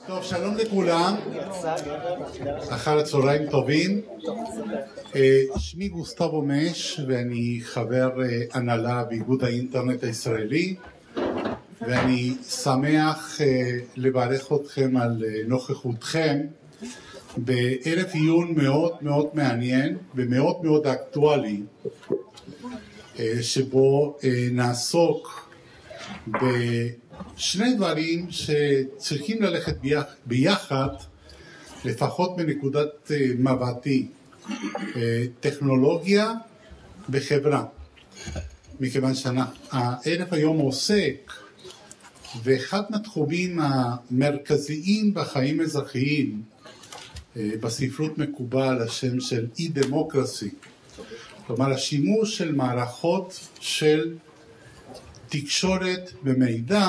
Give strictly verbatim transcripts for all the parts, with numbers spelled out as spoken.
טוב, שלום לכולם, אחר הצהריים טובים. שמי גוסטבו מש ואני חבר הנהלה באיגוד האינטרנט הישראלי, ואני שמח לברך אתכם על נוכחותכם בערב עיון מאוד מאוד מעניין ומאוד מאוד אקטואלי, שבו נעסוק בשני דברים שצריכים ללכת ביחד, לפחות בנקודת מבטי: טכנולוגיה וחברה. מכיוון שהערב היום עוסק ואחד מהתחומים המרכזיים בחיים אזרחיים בספרות מקובל השם של אי דמוקרסי, כלומר השימוש של מערכות של תקשורת ומידע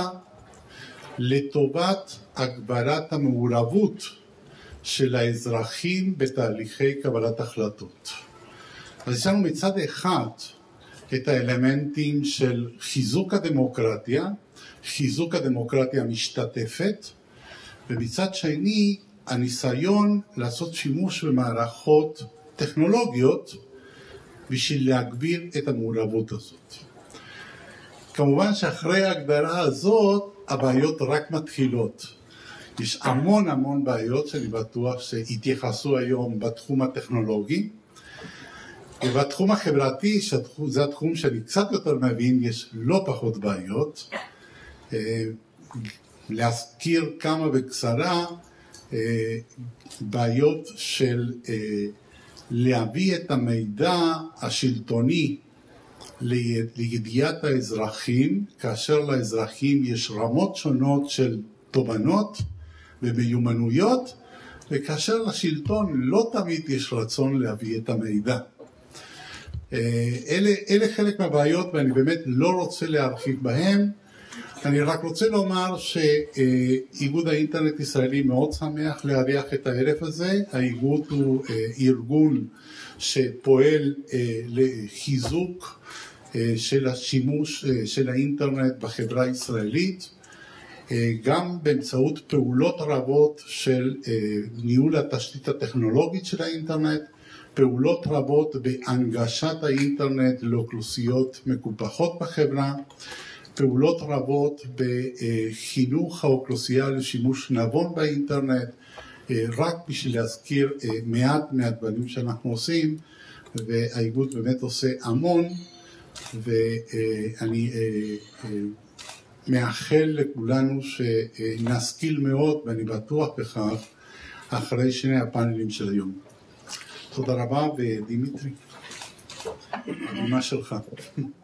לטובת הגברת המעורבות של האזרחים בתהליכי קבלת החלטות. אז יש לנו מצד אחד את האלמנטים של חיזוק הדמוקרטיה, חיזוק הדמוקרטיה המשתתפת, ומצד שני הניסיון לעשות שימוש במערכות טכנולוגיות בשביל להגביר את המעורבות הזאת. כמובן שאחרי ההגדרה הזאת הבעיות רק מתחילות. יש המון המון בעיות שאני בטוח שהתייחסו היום בתחום הטכנולוגי, ובתחום החברתי, שזה התחום שאני קצת יותר מבין, יש לא פחות בעיות. להזכיר כמה בקצרה בעיות של להביא את המידע השלטוני לידיעת האזרחים, כאשר לאזרחים יש רמות שונות של תובנות ומיומנויות, וכאשר לשלטון לא תמיד יש רצון להביא את המידע. אלה, אלה חלק מהבעיות ואני באמת לא רוצה להרחיב בהם. אני רק רוצה לומר שאיגוד האינטרנט הישראלי מאוד שמח לארח את הערב הזה. האיגוד הוא ארגון שפועל לחיזוק של השימוש של האינטרנט בחברה הישראלית, גם באמצעות פעולות רבות של ניהול התשתית הטכנולוגית של האינטרנט, פעולות רבות בהנגשת האינטרנט לאוכלוסיות מקופחות בחברה, פעולות רבות בחינוך האוכלוסייה לשימוש נבון באינטרנט. רק בשביל להזכיר מעט מהדברים שאנחנו עושים, והאיגוד באמת עושה המון, ואני מאחל לכולנו שנשכיל מאוד, ואני בטוח בכך, אחרי שני הפאנלים של היום. תודה רבה, ודימיטרי, מה שלך?